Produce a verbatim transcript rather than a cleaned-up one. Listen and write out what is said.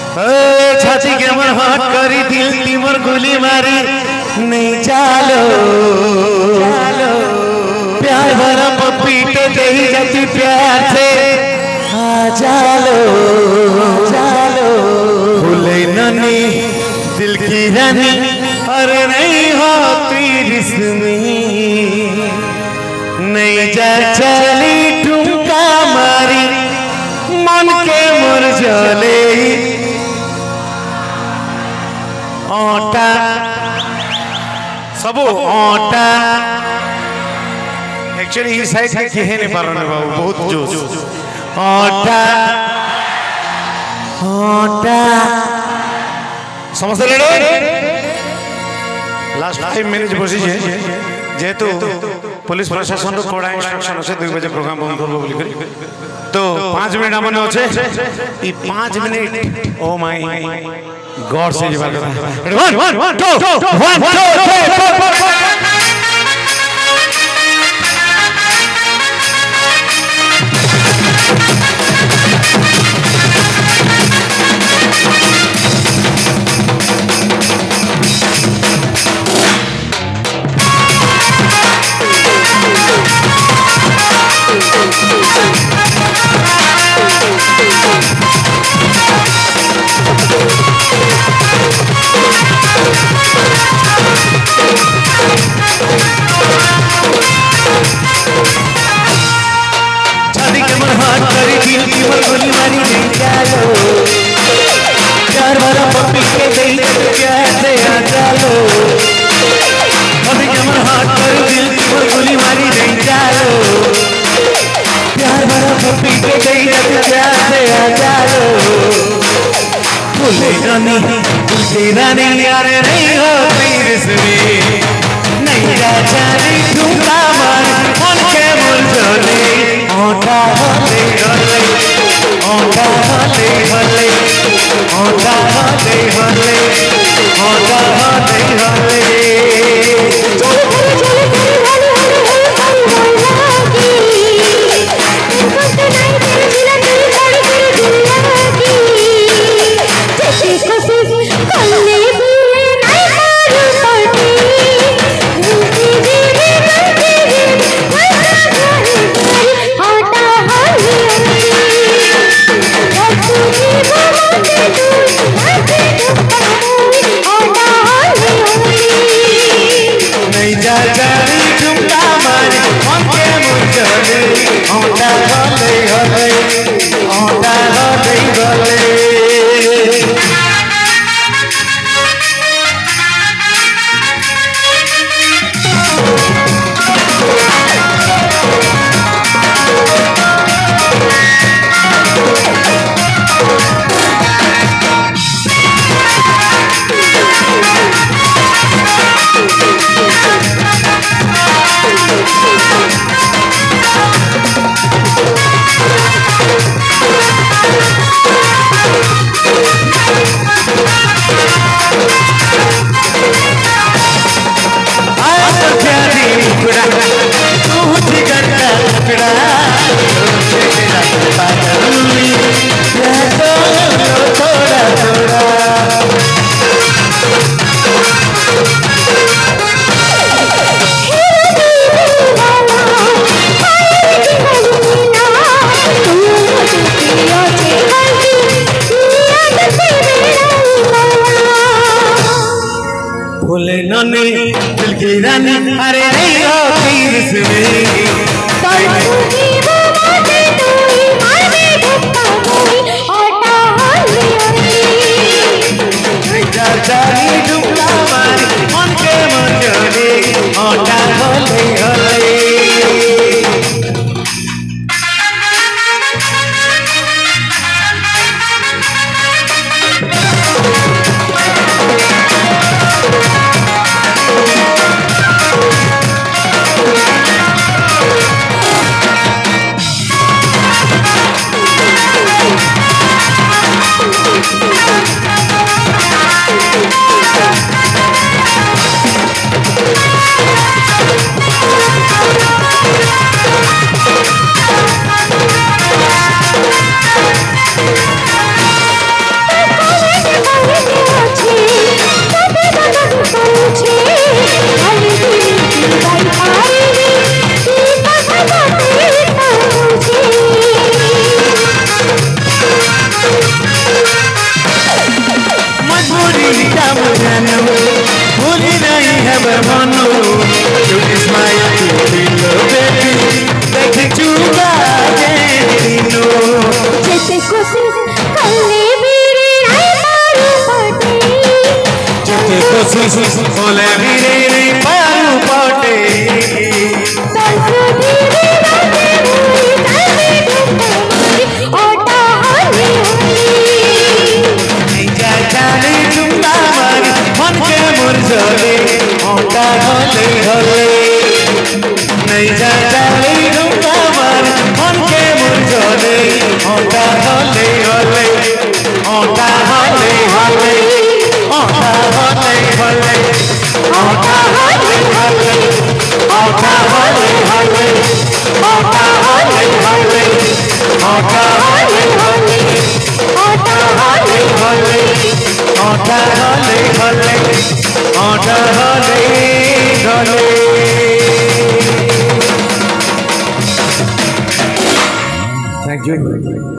छाती के मन हाथ करी दिल तिमर गोली मारी नहीं चालो चालो प्यार भरा पपीट दे जाती प्यार से आ चालो चालो भूले ननी दिल की रानी अरे नहीं होती रिश्मी नहीं जा चली ठुमका मारी मन के मुरझाले ओटा सबो ओटा एक्चुअली ही साइड के कहे नहीं पारने बाबू बहुत जोश ओटा ओटा समझ ले लास्ट फाइव मिनट बसी जे जेहेतु पुलिस प्रशासन रो कोड़ा इंस्ट्रक्शन আছে দুই बजे प्रोग्राम बंद होबो बोली करी तो पाँच मिनट हमने আছে ई पाँच मिनट ओ माय गॉड से जीवन करता one one one two one two three गोली मारी नहीं चालो प्यार भरा पपी के दिल कैसे आ चालो अभी कमर हाथ कर दिल पर गोली मारी नहीं चालो प्यार भरा पपी के दिल कैसे आ चालो भूले रानी भूले रानी यार नहीं हो रिश्मी नहीं जा जानी ठुमका मार मन के मुरझाले ओटा होले होले ओटा होले होले ओटा होले होले ओटा होले होले दिल की रानी अरे नहीं हो मन के मुरझाले ओटा होले होले काम जानू भूली नहीं है मनू क्यूट स्माइल दिलो बेबी देख चुका जे दिनो जैसे कोशिश कल्ले मेरे आई मारू पाटे जैसे कोशिश बोले मेरे रे पारू पाटे तलसो धीरे राते हुई तलमे डूबा मारी ओटा होली नहीं जा जाने डूबा मारी मन के मुरझोले ओटा होले होले नहीं जा जाने डूबा मारी मन के मुरझोले ओटा होले होले ओटा होले होले ओटा होले होले ओटा होले होले ओटा होले होले ओटा होले होले ओटा होले होले ओटा होले होले ओटा होले होले ओटा होले होले Thank you.